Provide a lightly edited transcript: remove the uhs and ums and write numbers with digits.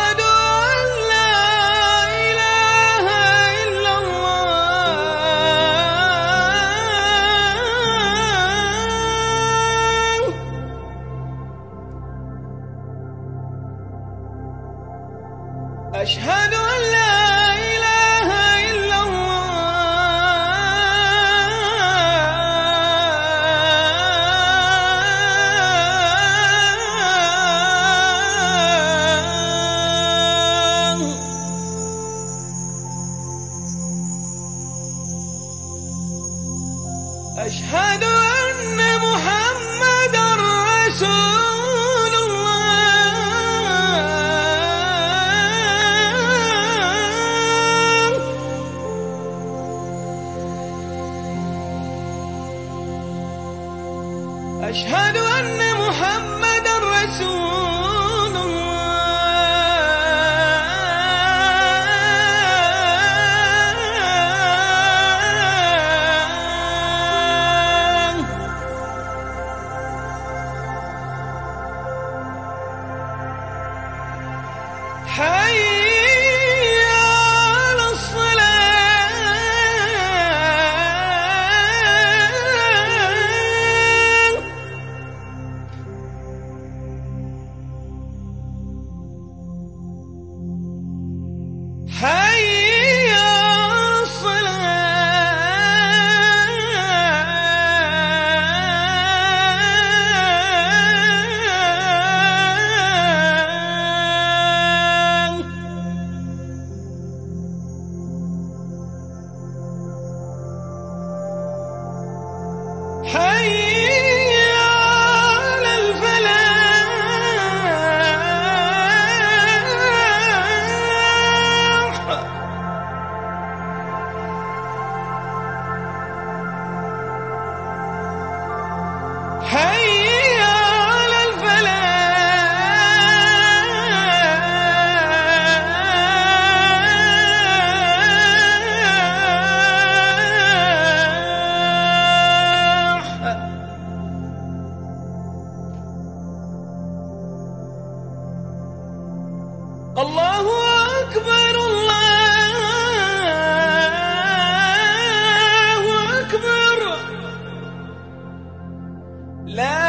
أشهد أن لا إله إلا الله. أشهد أن لا إله إلا الله. أشهد أن محمدًا رسول الله. أشهد أن محمدًا رسول الله. حي على الصلاة. حي على الصلاة. حي على الفلاح. حي على الفلاح. الله أكبر الله أكبر. لا